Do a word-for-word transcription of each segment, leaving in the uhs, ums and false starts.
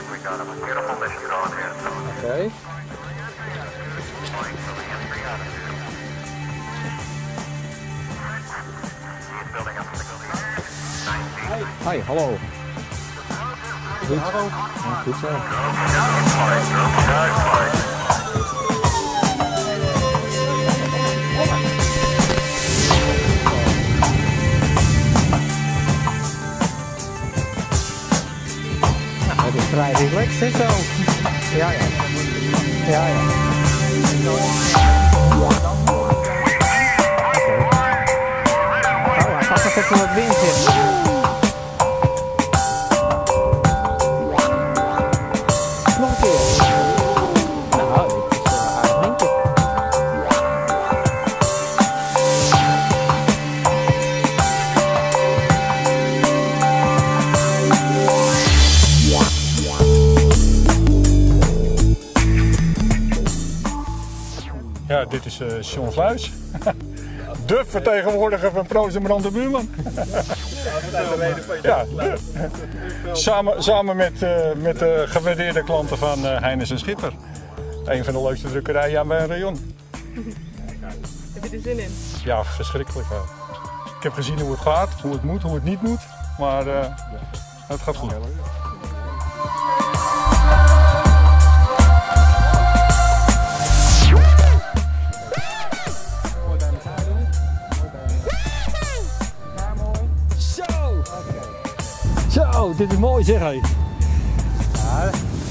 Okay. Hi, hallo. Goed. Ja, goed zo. Het is vrij relaxed, hè, zo. Ja, ja. Ja, ja. Oh, hij gaat nog even wat wind in. Nog een keer. Nou, dit is wel een aardig windje. Ja, dit is uh, John Sluis. De vertegenwoordiger van Proost en Brand de Buurman. Ja, de. Samen, samen met, uh, met de gewaardeerde klanten van uh, Heines en Schipper. Een van de leukste drukkerijen aan bij een rayon. Heb je er zin in? Ja, verschrikkelijk. Ja. Ik heb gezien hoe het gaat, hoe het moet, hoe het niet moet. Maar uh, het gaat goed. Zo, dit is mooi zeg hé. Ja.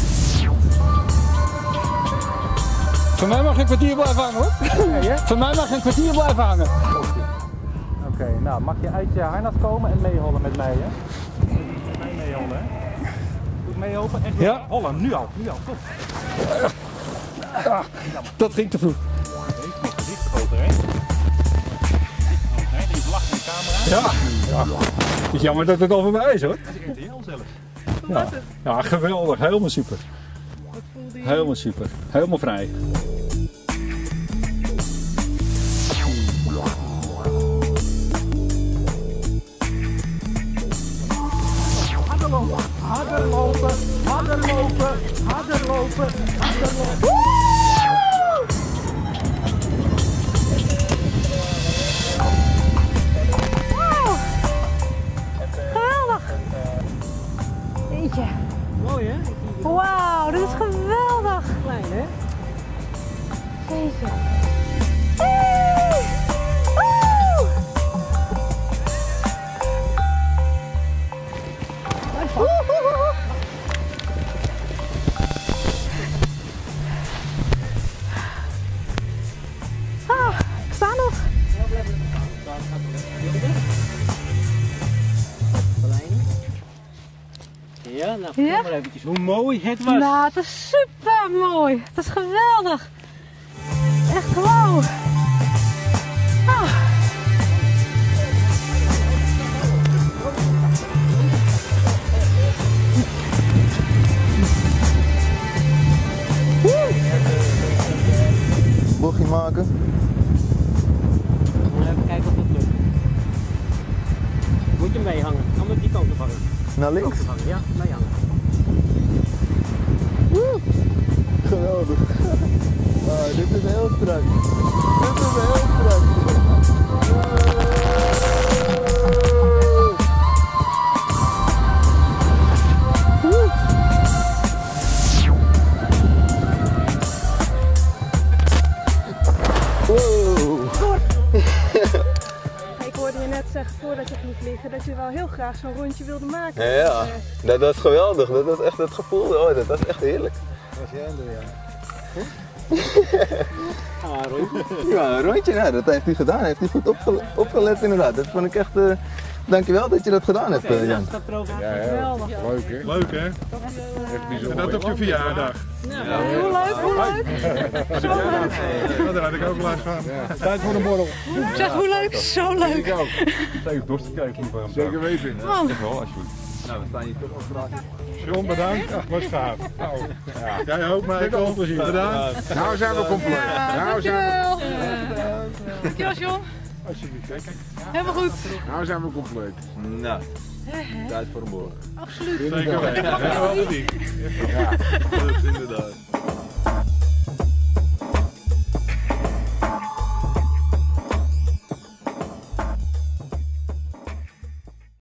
Voor mij mag je een kwartier blijven hangen hoor. Nee, hè? Voor mij mag je een kwartier blijven hangen. Oké, okay, nou mag je uit je harnas komen en meehollen met mij hè. Met mij meehollen hè. Doe meeholpen en ja. Hollen, nu al, nu al, kom. Ah, dat ging te vroeg. Deze mag dicht groter hè. Die lacht in de camera. Ja. Ja. Het is jammer dat het al voorbij is hoor. Dat is R T L zelf. Ja. Ja, geweldig. Helemaal super. Wat voelde je? Helemaal super. Helemaal vrij. Harder lopen, harder lopen, harder lopen, harder lopen, harder lopen. Mooi hè? Wauw, dit is geweldig! Klein hè? Jeetje. Ah, ik sta nog. Ja, nou vertel Ja? maar eventjes hoe mooi het was. Nou, het is super mooi. Het is geweldig. Echt wauw. Ah. Bochtje maken. Even kijken of dat lukt. Moet je meehangen, anders die kant op hangen. Naar links? Ja, meehangen. Geweldig. Ah, dit is heel strak. Dit is heel strak. Ik hoorde je net zeggen voordat je ging vliegen dat je wel heel graag zo'n rondje wilde maken. Ja, ja. Dat was geweldig. Dat was echt het gevoel. Oh, dat was echt heerlijk. Was jij aan de Ah, rondje. Ja, een rondje. Nou, dat heeft hij gedaan. Hij heeft hij goed opge opgelet inderdaad. Dat vond ik echt... Uh, dankjewel dat je dat gedaan hebt, uh, Jan. Dat erover. Ja, ja. Geweldig. Leuk hè? Leuk hè? Echt bijzonder. En dat op je verjaardag. Ja, hoe leuk, hoe leuk. Zo leuk. Ja, daar had ik ook last van. Ja. Tijd voor een borrel. Zeg, hoe leuk, zo leuk. Ik ook. Even dorst te kijken. Zeker weten. Man. wel, alsjeblieft. Nou, we staan hier toch op straat. John, bedankt. Ja, was gaaf. Nou, ja. Jij ook, Michael. Bedankt. Nou zijn we compleet. Nou zijn we... Dankjewel. Dankjewel, John. Alsjeblieft. Kijk, kijk. Helemaal goed. Nou zijn we compleet. Nou, tijd voor een borg. Absoluut. Zeker weten. Ja, Ja, goed, inderdaad.